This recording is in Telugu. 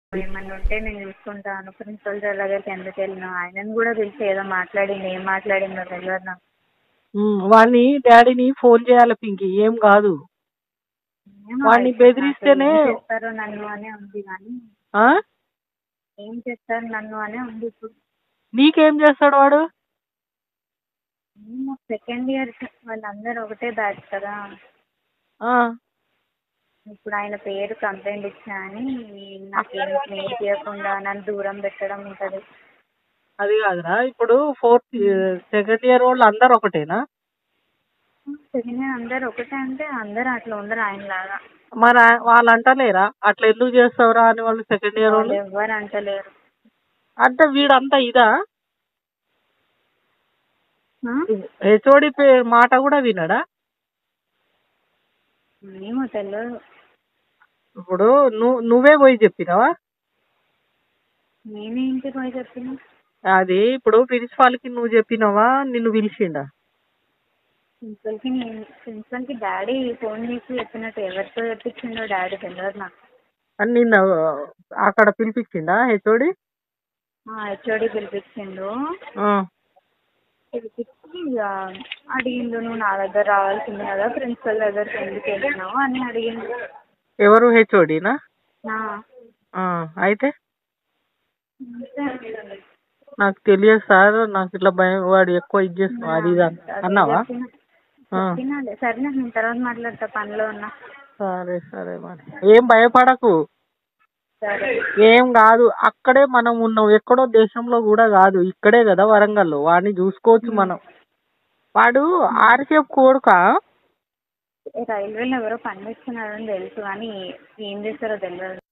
ఏమన్నా ఉంటే నేను చూసుకుంటాను. ప్రిన్సిపల్ సార్ దగ్గరికి ఎందుకు వెళ్ళినావు? ఆయనను కూడా పిలిచి ఏదో మాట్లాడింది. ఏం మాట్లాడిందో తెలియదు నాకు. వాడిని డాడీని ఫోన్ చేయాలి పింకి, ఏం కాదు. ఏమో వాడిని ఇప్పుడు నాకు బెదిరిస్తేనే ఏం చేస్తారో నన్ను అనే ఉంది కానీ ఆ? ఏం చేస్తారు నన్ను అనే ఉంది ఇప్పుడు. నీకేం చేస్తాడు వాడు? ఏమో సెకండ్ ఇయర్ వాళ్ళందరూ ఒకటే బ్యాచ్ కదా. ఆ, ఇప్పుడు ఆయన పేరు కంప్లైంట్ ఇచ్చా అని నాకేం నేర్పించకుండా నన్ను దూరం పెట్టడం ఉంటుంది. అది కాదురా, ఇప్పుడు సెకండ్ ఇయర్ వాళ్ళు అందరు ఒకటేనా? సెకండ్ ఇయర్ అందరు ఒకటే అంటే అందరూ అట్లా ఉండరు ఆయనలాగా. మరి వాళ్ళు అంటలేరా అట్లా ఎందుకు చేస్తావురా అని వాళ్ళు సెకండ్ ఇయర్ వాళ్ళు వాళ్ళు? ఎవ్వరు అంటలేరు. అంటే వీడంతా ఇదా? ఆ? హెచ్ఓడి మాట కూడా వినడా? ఏమో తెలియదు. ఇప్పుడు నువ్వే పోయి చెప్పినావా? నేనే ఇంటికి పోయి చెప్పిన. అది ఇప్పుడు ప్రిన్సిపాల్ కి నువ్వు చెప్పినావా, నిన్ను పిలిచిండా? ప్రిన్సిపల్కి డాడీ ఫోన్ చేసి చెప్పినట్టు, ఎవరితో చెప్పించిండో డాడీ తెలియదు నాకు. అని నిన్న అక్కడ పిలిపించిండా హెచ్ఓడి? హెచ్ఓడి పిలిపించిండు. పిలిపించి ఇక అడిగిండు, నువ్వు నా దగ్గర రావాల్సింది కదా, ప్రిన్సిపల్ దగ్గరికి ఎందుకు వెళ్ళినావు అని అడిగిండు. ఎవరు, హెచ్ఓడినా? అయితే నాకు తెలియదు సార్, నాకు ఇట్లా భయం, వాడు ఎక్కువ ఇది చేస్తున్నావు అది ఇది అన్నావా? చెప్పినాలే. సరే నేను తర్వాత మాట్లాడతా, పనిలో ఉన్నా. సరే సరే, మరి ఏం భయపడకు, సరే. ఏం కాదు. అక్కడే మనం ఉన్నాం, ఎక్కడో దేశంలో కూడా కాదు, ఇక్కడే కదా వరంగల్లో. వాడిని చూసుకోవచ్చు మనం. వాడు ఆర్కేఎఫ్ కొడుకా? రైల్వేలో ఎవరో పని చేస్తున్నారని తెలుసు కానీ ఏం చేస్తారో తెలియదు.